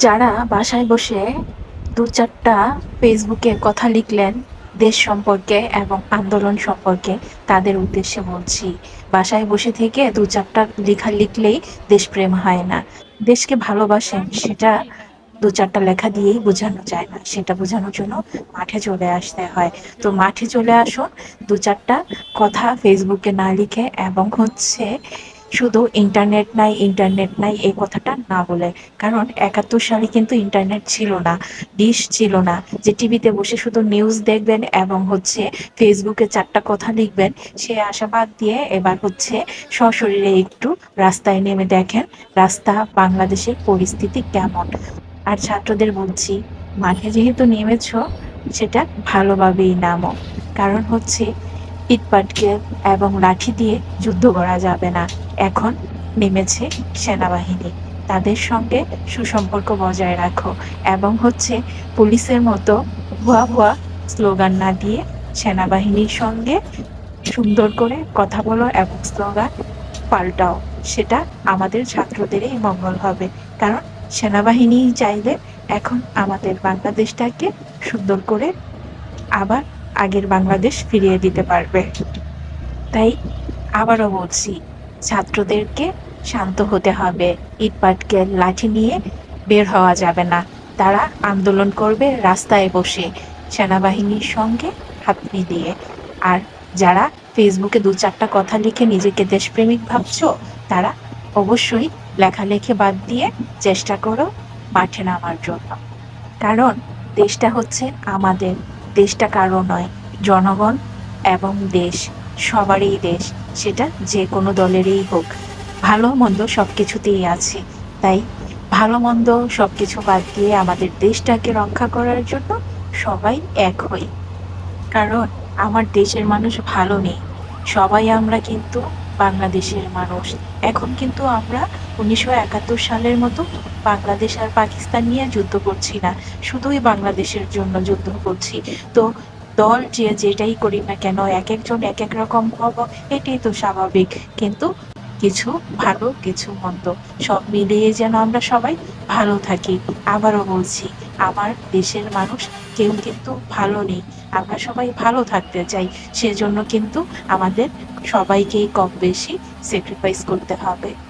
যারা বাসায় বসে দু-চারটা ফেসবুকে কথা লিখলেন দেশ সম্পর্কে এবং আন্দোলন সম্পর্কে, তাদের উদ্দেশ্যে বলছি, বাসায় বসে থেকে দু-চারটা লেখা লিখলেই দেশপ্রেম হয় না। দেশকে ভালোবাসেন সেটা দু-চারটা লেখা দিয়েই বোঝানো যায় না। সেটা বোঝানোর জন্য মাঠে চলে আসতে হয়। তো মাঠে চলে আসুন, দু-চারটা কথা ফেসবুকে না লিখে, এবং শুধু ইন্টারনেট নাই এই কথাটা না বলে। কারণ ৭১ সালে কিন্তু ইন্টারনেট ছিল না, ডিশ ছিল না যে টিভিতে বসে শুধু নিউজ দেখবেন এবং ফেসবুকে ৪টা কথা লিখবেন। সে আশাবাদ দিয়ে এবার সশরীরে একটু রাস্তায় নেমে দেখেন রাস্তা বাংলাদেশের পরিস্থিতি কেমন। আর ছাত্রদের বলছি, মাঠে যেহেতু নেমেছো সেটা ভালোভাবেই নামো। কারণ ইটপাটকেল এবং লাঠি দিয়ে যুদ্ধ করা যাবে না। এখন নেমেছে সেনাবাহিনী, তাদের সঙ্গে সুসম্পর্ক বজায় রাখো এবং পুলিশের মতো ভুয়া ভুয়া স্লোগান না দিয়ে সেনাবাহিনীর সঙ্গে সুন্দর করে কথা বলো এবং স্লোগান পাল্টাও। সেটা আমাদের ছাত্রদেরই মঙ্গল হবে। কারণ সেনাবাহিনী চাইলে এখন আমাদের বাংলাদেশটাকে সুন্দর করে আবার আগের বাংলাদেশ ফিরিয়ে দিতে পারবে। তাই আবারও বলছি, ছাত্রদেরকে শান্ত হতে হবে। ইটপাটকেল লাঠি নিয়ে বের হওয়া যাবে না। তারা আন্দোলন করবে রাস্তায় বসে, সেনাবাহিনীর সঙ্গে হাত মিলিয়ে। আর যারা ফেসবুকে দু-চারটা কথা লিখে নিজেকে দেশপ্রেমিক ভাবছো, তারা অবশ্যই লেখালেখি বাদ দিয়ে চেষ্টা করো মাঠে নামার জন্য। কারণ দেশটা আমাদের, দেশটা কারো নয়। জনগণ এবং দেশ সবারই দেশ, সেটা যে কোনো দলেরই হোক। ভালো মন্দ সব কিছুতেই আছে। তাই ভালো মন্দ সব কিছু বাদ দিয়ে আমাদের দেশটাকে রক্ষা করার জন্য সবাই এক হই। কারণ আমার দেশের মানুষ ভালো নেই, সবাই আমরা কিন্তু বাংলাদেশের মানুষ। এখন কিন্তু আমরা ১৯৭১ সালের মতো বাংলাদেশ আর পাকিস্তান নিয়ে যুদ্ধ করছি না, শুধুই বাংলাদেশের জন্য যুদ্ধ করছি। তো দল যে যেটাই করি না কেন, এক একজন এক এক রকম হব, এটাই তো স্বাভাবিক। কিন্তু কিছু ভালো কিছু মন্দ সব মিলিয়ে যেন আমরা সবাই ভালো থাকি। আবারও বলছি, আমার দেশের মানুষ কেউ কিন্তু ভালো নেই, আমরা সবাই ভালো থাকতে চাই। সেজন্য কিন্তু আমাদের সবাইকেই কম বেশি স্যাক্রিফাইস করতে হবে।